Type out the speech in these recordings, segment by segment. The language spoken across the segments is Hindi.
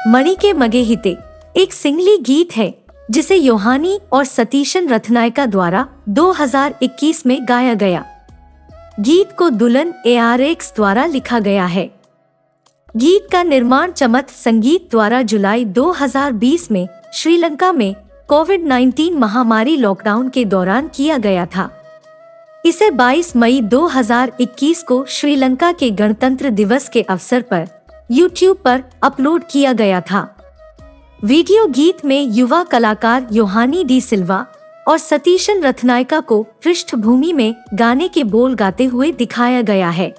मणि के मगे हिते एक सिंगली गीत है जिसे योहानी और सतीशन रत्नायका द्वारा 2021 में गाया गया। गीत को दुल्हन ARX द्वारा लिखा गया है। गीत का निर्माण चमत संगीत द्वारा जुलाई 2020 में श्रीलंका में कोविड-19 महामारी लॉकडाउन के दौरान किया गया था। इसे 22 मई 2021 को श्रीलंका के गणतंत्र दिवस के अवसर पर YouTube पर अपलोड किया गया था। वीडियो गीत में युवा कलाकार योहानी डी सिल्वा और सतीशन रत्नायका को पृष्ठभूमि में गाने के बोल गाते हुए दिखाया गया है।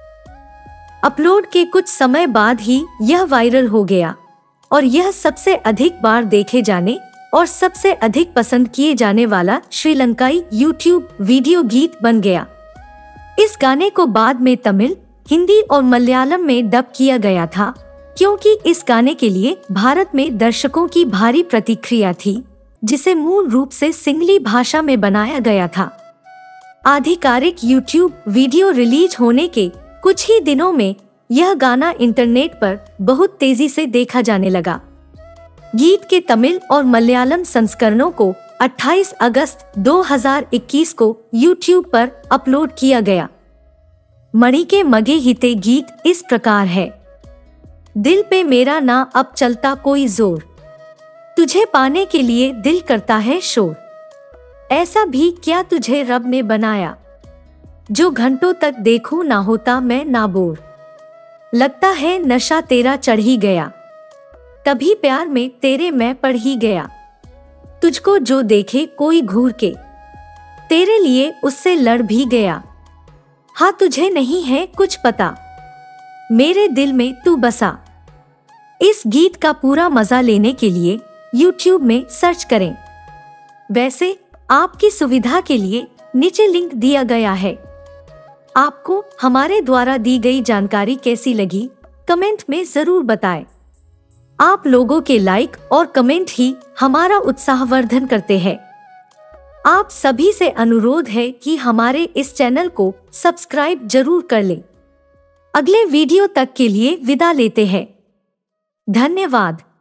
अपलोड के कुछ समय बाद ही यह वायरल हो गया और यह सबसे अधिक बार देखे जाने और सबसे अधिक पसंद किए जाने वाला श्रीलंकाई YouTube वीडियो गीत बन गया। इस गाने को बाद में तमिल, हिंदी और मलयालम में डब किया गया था, क्योंकि इस गाने के लिए भारत में दर्शकों की भारी प्रतिक्रिया थी, जिसे मूल रूप से सिंगली भाषा में बनाया गया था। आधिकारिक YouTube वीडियो रिलीज होने के कुछ ही दिनों में यह गाना इंटरनेट पर बहुत तेजी से देखा जाने लगा। गीत के तमिल और मलयालम संस्करणों को 28 अगस्त 2021 को YouTube पर अपलोड किया गया। मणि के मगे हिते गीत इस प्रकार है। दिल पे मेरा ना अब चलता कोई जोर, तुझे पाने के लिए दिल करता है शोर। ऐसा भी क्या तुझे रब ने बनाया, जो घंटों तक देखूं ना होता मैं ना बोर। लगता है नशा तेरा चढ़ ही गया, तभी प्यार में तेरे मैं पड़ ही गया। तुझको जो देखे कोई घूर के, तेरे लिए उससे लड़ भी गया। हाँ तुझे नहीं है कुछ पता, मेरे दिल में तू बसा। इस गीत का पूरा मजा लेने के लिए YouTube में सर्च करें। वैसे आपकी सुविधा के लिए नीचे लिंक दिया गया है। आपको हमारे द्वारा दी गई जानकारी कैसी लगी, कमेंट में जरूर बताएं। आप लोगों के लाइक और कमेंट ही हमारा उत्साहवर्धन करते हैं। आप सभी से अनुरोध है कि हमारे इस चैनल को सब्सक्राइब जरूर कर लें। अगले वीडियो तक के लिए विदा लेते हैं। धन्यवाद।